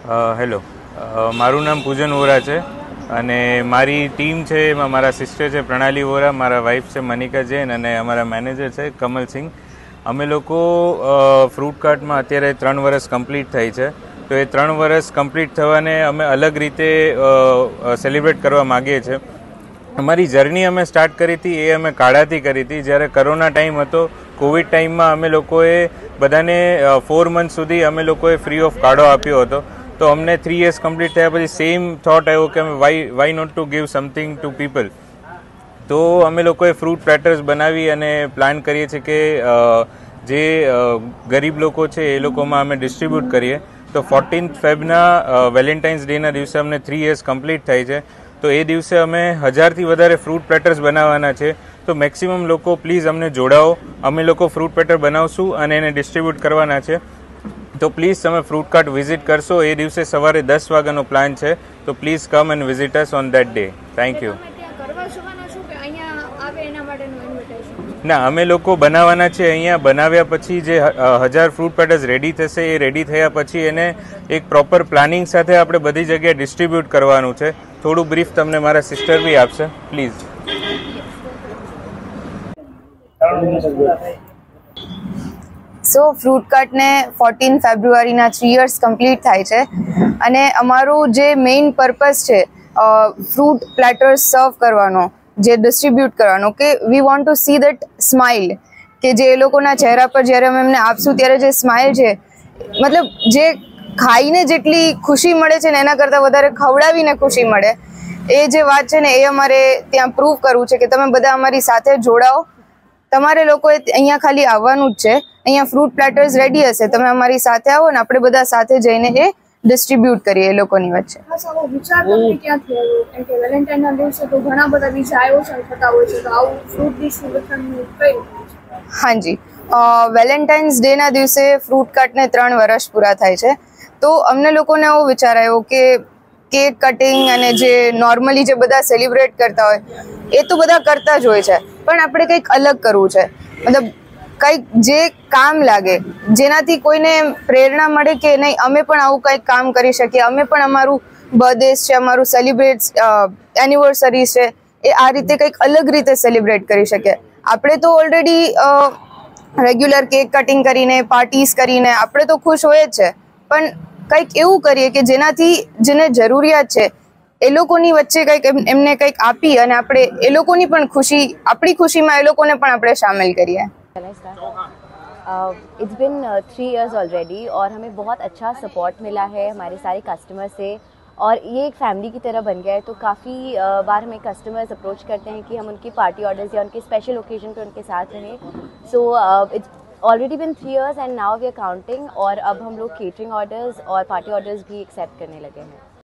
Hello, મારું નામ પૂજન વોરા છે અને મારી ટીમ છે એમાં મારા સિસ્ટર છે પ્રણાલી વોરા, મારા વાઈફ છે મનિકા જૈન અને અમારા મેનેજર છે કમલસિંહ. અમે લોકો ફ્રૂટ કાર્ટમાં અત્યારે 3 વર્ષ કમ્પ્લીટ થઈ છે. તો એ 3 વર્ષ કમ્પ્લીટ થવાને અમે અલગ રીતે સેલિબ્રેટ કરવા માગીએ છીએ. અમારી જર્ની અમે સ્ટાર્ટ કરી હતી એ અમે કાઢાથી કરી હતી. જ્યારે કરોના ટાઈમ હતો, કોવિડ ટાઈમમાં અમે લોકોએ બધાને 4 મંથ સુધી અમે લોકોએ ફ્રી ઓફ કાઢો આપ્યો હતો. તો અમને 3 years કમ્પ્લીટ થયા પછી સેમ થોટ આવ્યો કે અમે why not to give something to people. તો અમે લોકોએ ફ્રૂટ પ્લેટર્સ બનાવી અને પ્લાન કરીએ છીએ કે જે ગરીબ લોકો છે એ લોકોમાં અમે ડિસ્ટ્રીબ્યુટ કરીએ. તો 14th ફેબના વેલેન્ટાઇન્સ ડેના દિવસે અમને 3 years કમ્પ્લીટ થાય છે. તો એ દિવસે અમે 1000થી વધારે ફ્રૂટ પ્લેટર્સ બનાવવાના છે. તો મેક્સિમમ લોકો પ્લીઝ અમને જોડાઓ. અમે લોકો ફ્રૂટ પ્લેટર બનાવશું અને એને ડિસ્ટ્રીબ્યુટ કરવાના છે. તો પ્લીઝ તમે ફ્રૂટ કાર્ટ વિઝિટ કરશો. એ દિવસે સવારે 10 વાગ્યાનો પ્લાન છે. તો please come and visit us on that day. Thank you. ના, અમે લોકો બનાવવાના છે અહીંયા. બનાવ્યા પછી જે 1000 ફ્રૂટ પેટર્સ રેડી થશે, એ રેડી થયા પછી એને એક પ્રોપર પ્લાનિંગ સાથે આપણે બધી જગ્યાએ ડિસ્ટ્રીબ્યુટ કરવાનું છે. થોડું બ્રીફ તમને મારા સિસ્ટર બી આપશે, પ્લીઝ. સો ફ્રૂટ કાર્ટને 14 ફેબ્રુઆરીના 3 years કમ્પ્લીટ થાય છે અને અમારું જે મેઇન પર્પઝ છે ફ્રૂટ પ્લેટર્સ સર્વ કરવાનો, જે ડિસ્ટ્રીબ્યુટ કરવાનો, કે we want to see that smile, કે જે એ લોકોના ચહેરા પર જ્યારે અમે એમને આપશું ત્યારે જે સ્માઇલ છે, મતલબ જે ખાઈને જેટલી ખુશી મળે છે ને એના કરતાં વધારે ખવડાવીને ખુશી મળે, એ જે વાત છે ને એ અમારે ત્યાં પ્રૂવ કરવું છે કે તમે બધા અમારી સાથે જોડાઓ. તમારે લોકોએ અહીંયા ખાલી આવવાનું જ છે. અહીંયા ફ્રૂટ પ્લેટર્સ રેડી હશે, તમે અમારી સાથે આવો ને આપણે બધા સાથે જઈને એ ડિસ્ટ્રીબ્યુટ કરીએ એ લોકોની વચ્ચે. હાજી, વેલેન્ટાઇન્સ ડેના દિવસે ફ્રૂટ કાર્ટને 3 વર્ષ પૂરા થાય છે. તો અમને લોકોને એવો વિચાર આવ્યો કે કેક કટિંગ અને જે નોર્મલી જે બધા સેલિબ્રેટ કરતા હોય એ તો બધા કરતા જ હોય છે, પણ આપણે કંઈક અલગ કરવું છે. મતલબ કંઈક જે કામ લાગે, જેનાથી કોઈને પ્રેરણા મળે કે નહીં અમે પણ આવું કંઈક કામ કરી શકીએ, અમે પણ અમારું બર્થડેઝ છે, અમારું એનિવર્સરી છે, એ આ રીતે કંઈક અલગ રીતે સેલિબ્રેટ કરી શકીએ. આપણે તો ઓલરેડી રેગ્યુલર કેક કટિંગ કરીને, પાર્ટીઝ કરીને આપણે તો ખુશ હોય જ છે, પણ કંઈક એવું કરીએ કે જેનાથી જેને જરૂરિયાત છે એ લોકોની વચ્ચે કંઈક એમને કંઈક આપી અને આપણે એ લોકોની પણ ખુશી, આપણી ખુશીમાં એ લોકોને પણ આપણે शामिल કરીએ. इट्स बिन 3 years ऑलरेडी और हमें बहुत अच्छा सपोर्ट मिला है हमारे सारे कस्टमर से और ये एक फैमिली की तरह बन गया है. तो काफ़ी बार हमें कस्टमर्स अप्रोच करते हैं कि हम उनकी पार्टी ऑर्डर्स या उनके स्पेशल ओकेजन पे उनके साथ रहें. So it's already been 3 years and now we are counting और अब हम लोग केटरिंग ऑर्डर्स और पार्टी ऑर्डर्स भी एक्सेप्ट करने लगे हैं.